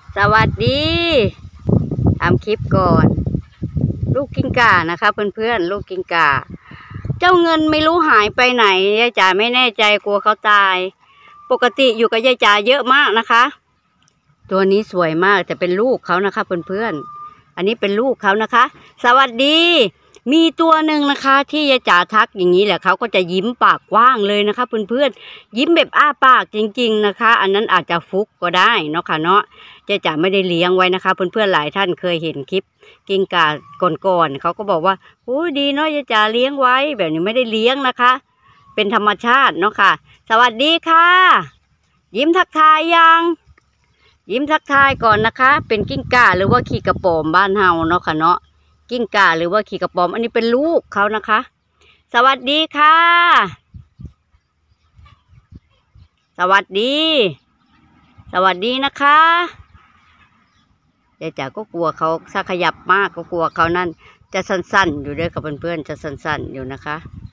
สวัสดีทำคลิปก่อนลูกกิ้งก่านะคะเพื่อนๆลูกกิ้งก่าเจ้าเงินไม่รู้หายไปไหนยายจ๋าไม่แน่ใจกลัวเขาตายปกติอยู่กับยายจ๋าเยอะมากนะคะตัวนี้สวยมากแต่เป็นลูกเขานะคะเพื่อนๆอันนี้เป็นลูกเขานะคะ สวัสดีมีตัวหนึ่งนะคะที่ยายจ๋าทักอย่างนี้แหละเขาก็จะยิ้มปากกว้างเลยนะคะเพื่อนๆยิ้มแบบอ้าปากจริงๆนะคะอันนั้นอาจจะฟุกก็ได้เนาะค่ะเนาะยายจ๋าไม่ได้เลี้ยงไว้นะคะเพื่อนๆหลายท่านเคยเห็นคลิปกิ้งก่าก่อนๆเขาก็บอกว่าโอ้ดีเนาะยายจ๋าเลี้ยงไว้แบบนี้ไม่ได้เลี้ยงนะคะเป็นธรรมชาติเนาะค่ะสวัสดีค่ะยิ้มทักทายยังยิ้มทักทายก่อนนะคะเป็นกิ้งก่าหรือว่าขี้กระโปรงบ้านเฮาเนาะค่ะเนาะกิ้งก่าหรือว่าขี้กระป๋อมอันนี้เป็นลูกเขานะคะ สวัสดีค่ะสวัสดีสวัสดีนะคะยายจ๋าก็กลัวเขาถ้าขยับมากก็กลัวเขานั่นจะสั้นๆอยู่ด้วยกับเพื่อนๆจะสั้นๆอยู่นะคะ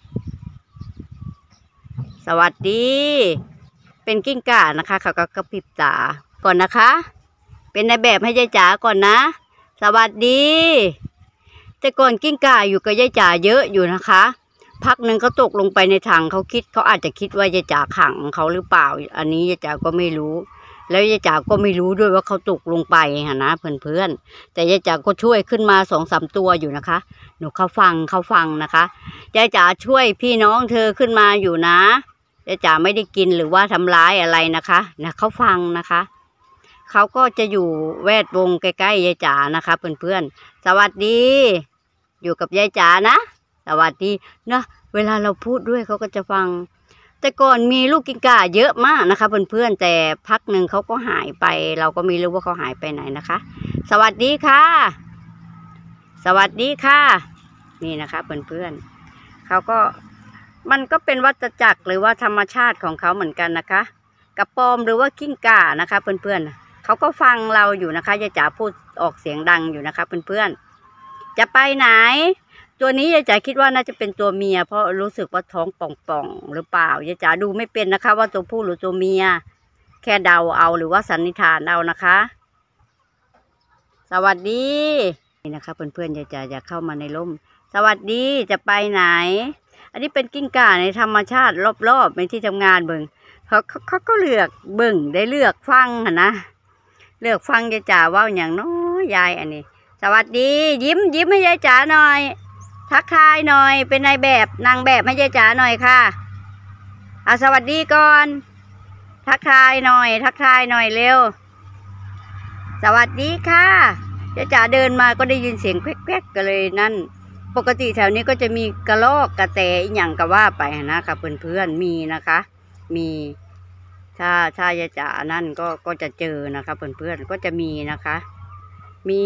สวัสดีเป็นกิ้งก่านะคะเขาก็กระพริบตาก่อนนะคะเป็นในแบบให้ยายจ๋าก่อนนะสวัสดีแต่ก่อนกิ้งก่าอยู่กับยายจ๋าเยอะอยู่นะคะพักหนึ่งเขาตกลงไปในถังเขาอาจจะคิดว่ายายจ๋าขังเขาหรือเปล่าอันนี้ยายจ๋าก็ไม่รู้แล้วยายจ๋าก็ไม่รู้ด้วยว่าเขาตกลงไปนะเพื่อนๆแต่ยายจ๋าก็ช่วยขึ้นมา2-3ตัวอยู่นะคะหนูเขาฟังนะคะยายจ๋าช่วยพี่น้องเธอขึ้นมาอยู่นะยายจ๋าไม่ได้กินหรือว่าทำร้ายอะไรนะคะนะเขาฟังนะคะเขาก็จะอยู่แวดวงใกล้ๆยายจ๋านะคะเพื่อนๆสวัสดีอยู่กับยายจ๋านะสวัสดีนะเวลาเราพูดด้วยเขาก็จะฟังแต่ก่อนมีลูกกิ้งก่าเยอะมากนะคะเพื่อนๆแต่พักหนึ่งเขาก็หายไปเราก็ไม่รู้ว่าเขาหายไปไหนนะคะสวัสดีค่ะสวัสดีค่ะนี่นะคะเพื่อนๆเขาก็มันก็เป็นวัฏจักรหรือว่าธรรมชาติของเขาเหมือนกันนะคะกระปอมหรือว่ากิ้งก่านะคะเพื่อนๆเขาก็ฟังเราอยู่นะคะยายจ๋าพูดออกเสียงดังอยู่นะคะเพื่อนๆจะไปไหนตัวนี้ยายจ๋าคิดว่าน่าจะเป็นตัวเมียเพราะรู้สึกว่าท้องป่องๆหรือเปล่ายายจ๋าดูไม่เป็นนะคะว่าตัวผู้หรือตัวเมียแค่เดาเอาหรือว่าสันนิษฐานเอานะคะสวัสดีนี่นะคะเพื่อนๆยายจ๋าอยากเข้ามาในร่มสวัสดีจะไปไหนอันนี้เป็นกิ้งก่าในธรรมชาติรอบๆในที่ทำงานเบิ่งเขาก็เลือกเบิ่งได้เลือกฟังนะเลือกฟังยายจ๋าว่าอย่างน้อยยายอันนี้สวัสดียิ้มให้ยายจ๋าหน่อยทักทายหน่อยเป็นนายแบบนางแบบให้ยายจ๋าหน่อยค่ะสวัสดีก่อนทักทายหน่อยเร็วสวัสดีค่ะยายจ๋าเดินมาก็ได้ยินเสียงแควกๆกันเลยนั่นปกติแถวนี้ก็จะมีกระรอกกระแตอีหยังก็ว่าไปนะคะเพื่อนๆมีนะคะมีถ้ายายจ๋านั่นก็จะเจอนะคะเพื่อนๆก็จะมีนะคะมี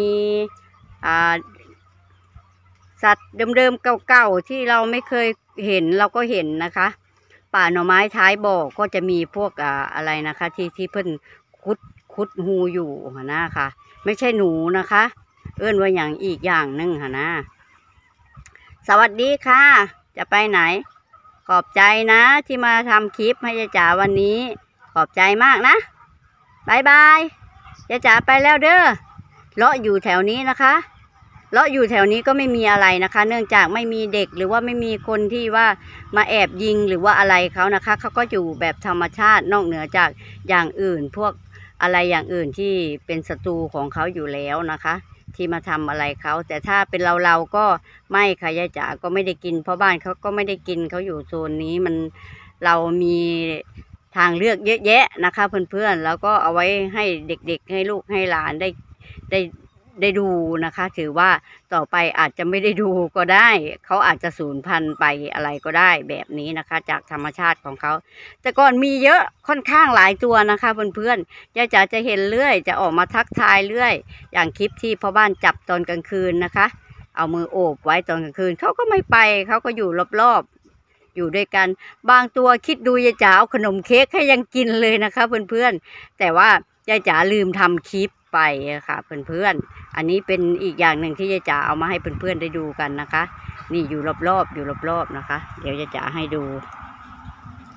สัตว์เดิมๆเก่าๆที่เราไม่เคยเห็นเราก็เห็นนะคะป่าหน่อไม้ท้ายบ่อก็จะมีพวกอะไรนะคะที่เพิ่นคุดหูอยู่นะคะไม่ใช่หนูนะคะเอื้อนว่าอย่างอีกอย่างหนึ่งนะสวัสดีค่ะจะไปไหนขอบใจนะที่มาทำคลิปให้ยายจ๋าวันนี้ขอบใจมากนะบายบายยายจ๋าไปแล้วเด้อเลาะอยู่แถวนี้นะคะเลาะอยู่แถวนี้ก็ไม่มีอะไรนะคะเนื่องจากไม่มีเด็กหรือว่าไม่มีคนที่ว่ามาแอบยิงหรือว่าอะไรเขานะคะเขาก็อยู่แบบธรรมชาตินอกเหนือจากอย่างอื่นพวกอะไรอย่างอื่นที่เป็นศัตรูของเขาอยู่แล้วนะคะที่มาทำอะไรเขาแต่ถ้าเป็นเราก็ไม่ค่ะยายจ๋าก็ไม่ได้กินเพราะบ้านเขาก็ไม่ได้กินเขาอยู่โซนนี้มันเรามีทางเลือกเยอะแยะนะคะเพื่อนๆแล้วก็เอาไว้ให้เด็กๆให้ลูกให้หลานได้ดูนะคะถือว่าต่อไปอาจจะไม่ได้ดูก็ได้เขาอาจจะสูญพันธุ์ไปอะไรก็ได้แบบนี้นะคะจากธรรมชาติของเขาแต่ก่อนมีเยอะค่อนข้างหลายตัวนะคะเพื่อนๆยายจ๋าจะเห็นเรื่อยจะออกมาทักทายเรื่อยอย่างคลิปที่พ่อบ้านจับตอนกลางคืนนะคะเอามือโอบไว้ตอนกลางคืนเขาก็ไม่ไปเขาก็อยู่รอบๆอยู่ด้วยกันบางตัวคิดดูยายจ๋าเอาขนมเค้กให้ยังกินเลยนะคะเพื่อนๆแต่ว่ายายจ๋าลืมทำคลิปไปค่ะเพื่อนๆอันนี้เป็นอีกอย่างหนึ่งที่ยายจ๋าเอามาให้เพื่อนๆได้ดูกันนะคะนี่อยู่รอบๆนะคะเดี๋ยวยายจ๋าให้ดู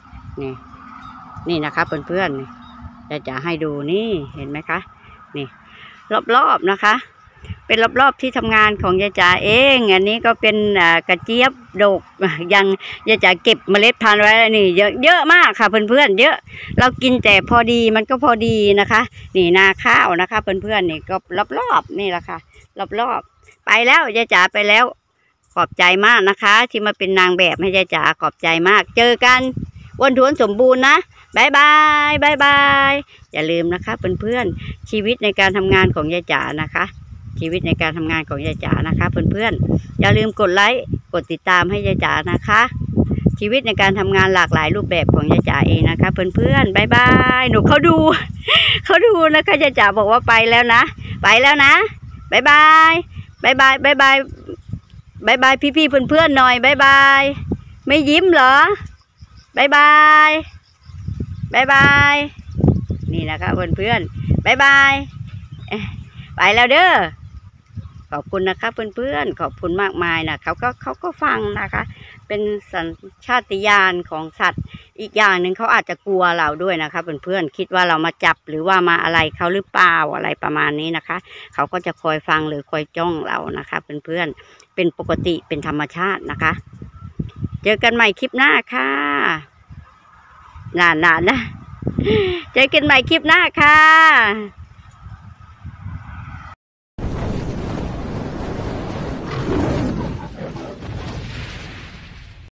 นี่นะคะเพื่อนๆยายจ๋าให้ดูนี่เห็นไหมคะนี่รอบๆนะคะ เป็นรอบๆที่ทำงานของยายจ๋าเองอันนี้ก็เป็นกระเจี๊ยบดกยังยายจ๋าเก็บเมล็ดพันธุ์ไว้นี่เยอะมากค่ะเพื่อนๆเยอะเรากินแต่พอดีมันก็พอดีนะคะนี่นาข้าวนะคะเพื่อนๆนี่ก็รอบๆนี่แหละค่ะรอบๆไปแล้วยายจ๋าไปแล้วขอบใจมากนะคะที่มาเป็นนางแบบให้ยายจ๋าขอบใจมากเจอกันอ้วนท้วนสมบูรณ์นะบายบายบายบายอย่าลืมนะคะเพื่อนๆชีวิตในการทำงานของยายจ๋านะคะชีวิตในการทำงานของยายจ๋านะคะเพื่อนๆอย่าลืมกดไลค์กดติดตามให้ยายจ๋านะคะชีวิตในการทำงานหลากหลายรูปแบบของยายจ๋าเองนะคะเพื่อนๆบายบายหนูเขาดู เขาดูนะคะยายจ๋าบอกว่าไปแล้วนะไปแล้วนะบายบายบายบายบายบายบายบายพี่ๆเพื่อนๆหน่อยบายบายไม่ยิ้มเหรอบายบายบายบายนี่นะคะเพื่อนๆบายบายไปแล้วเด้อขอบคุณนะคะเพื่อนๆขอบคุณมากมายนะเขาก็ฟังนะคะเป็นสัญชาตญาณของสัตว์อีกอย่างหนึ่งเขาอาจจะกลัวเราด้วยนะคะเพื่อนๆคิดว่าเรามาจับหรือว่ามาอะไรเขาหรือเปล่าอะไรประมาณนี้นะคะเขาก็จะคอยฟังหรือคอยจ้องเรานะคะเพื่อนๆเป็นปกติเป็นธรรมชาตินะคะเจอกันใหม่คลิปหน้าค่ะนานๆนะเจอกันใหม่คลิปหน้าค่ะ